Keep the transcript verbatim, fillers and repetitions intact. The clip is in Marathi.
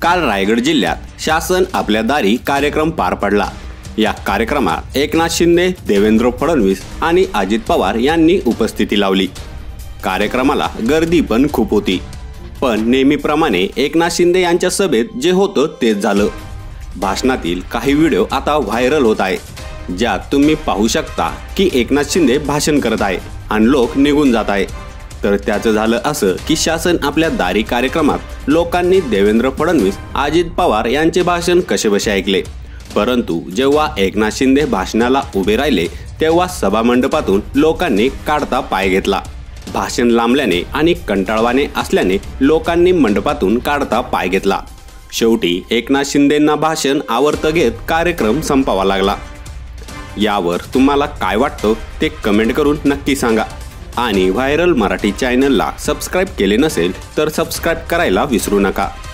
काल रायगड जिल्ह्यात शासन आपल्या दारी कार्यक्रम पार पडला। या कार्यक्रमात एकनाथ शिंदे, देवेंद्र फडणवीस आणि अजित पवार यांनी उपस्थिती लावली। कार्यक्रमाला गर्दी पण खूप होती, पण नेहमीप्रमाणे एकनाथ शिंदे यांच्या सभेत जे होतं तेच झालं। भाषणातील काही व्हिडिओ आता व्हायरल होत आहे, ज्यात तुम्ही पाहू शकता की एकनाथ शिंदे भाषण करत आहे आणि लोक निघून जात आहे। तर त्याचं झालं असं की शासन आपल्या दारी कार्यक्रमात लोकांनी देवेंद्र फडणवीस, अजित पवार यांचे भाषण कसेबसे ऐकले, परंतु जेव्हा एकनाथ शिंदे भाषणाला उभे राहिले तेव्हा सभामंडपातून लोकांनी काढता पाय घेतला। भाषण लांबल्याने आणि कंटाळवाणे असल्याने लोकांनी मंडपातून काढता पाय घेतला। शेवटी एकनाथ शिंदेंना भाषण आवरत घेत कार्यक्रम संपावा लागला। यावर तुम्हाला काय वाटतं ते कमेंट करून नक्की सांगा आणि व्हायरल मराठी चॅनलला सबस्क्राइब केले नसेल तर सबस्क्राइब करायला विसरू नका।